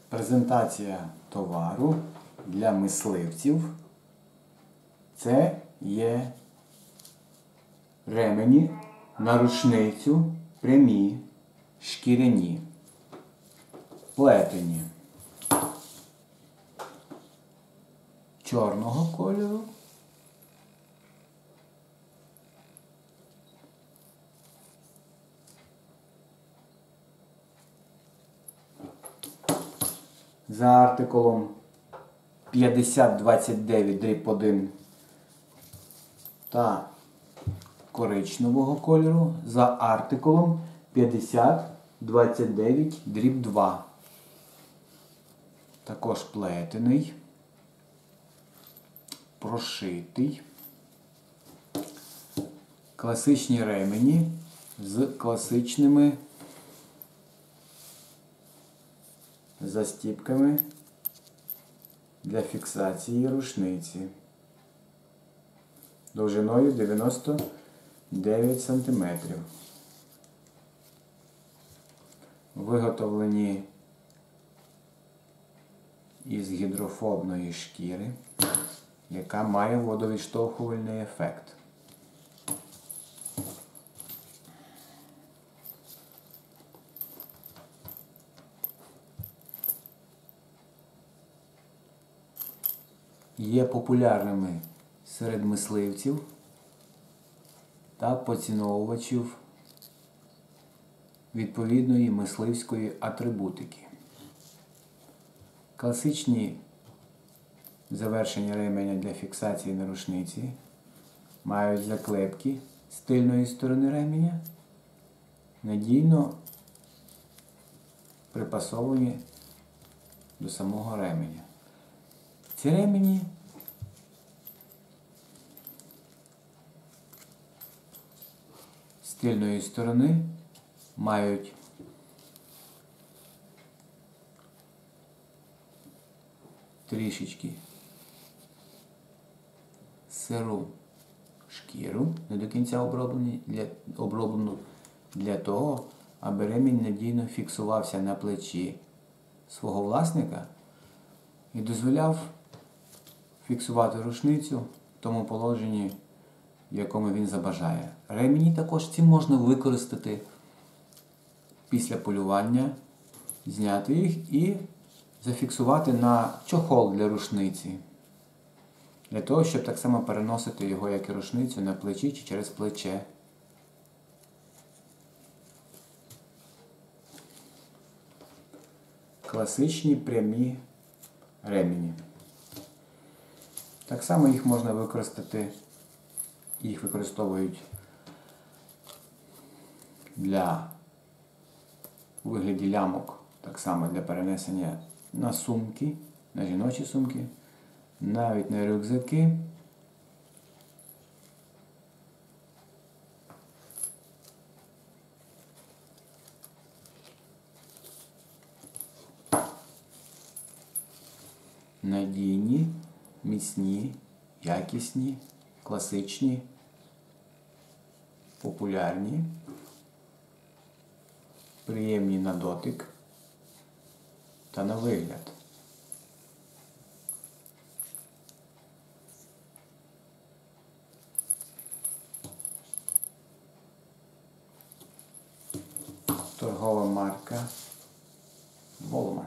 презентація товару для мисливців. Це є ремені на рушницю, прямі, шкіряні, плетені, чорного кольору, за артикулом 5029/1 та коричневого кольору за артикулом 5029/2. Також плетений, прошитий, класичні ремені з класичними застіпками для фіксації рушниці довжиною 99 см. Виготовлені із гідрофобної шкіри, яка має водовідштовхувальний ефект. Є популярними серед мисливців та поціновувачів відповідної мисливської атрибутики. Класичні завершення ременя для фіксації на рушниці мають заклепки з тильної сторони ременя, надійно припасовані до самого ременя. Ці ремені з тильної сторони мають трішечки сиру шкіру, не до кінця оброблену для того, аби ремінь надійно фіксувався на плечі свого власника і дозволяв фіксувати рушницю в тому положенні, в якому він забажає. Ремені також ці можна використати після полювання, зняти їх і зафіксувати на чохол для рушниці. Для того, щоб так само переносити його, як і рушницю, на плечі чи через плече. Класичні прямі ремені. Так само їх можна використати, їх використовують у вигляді лямок, так само для перенесення на сумки, на жіночі сумки, навіть на рюкзаки. Надійні, міцні, якісні, класичні, популярні, приємні на дотик та на вигляд. Торгова марка Волмарт.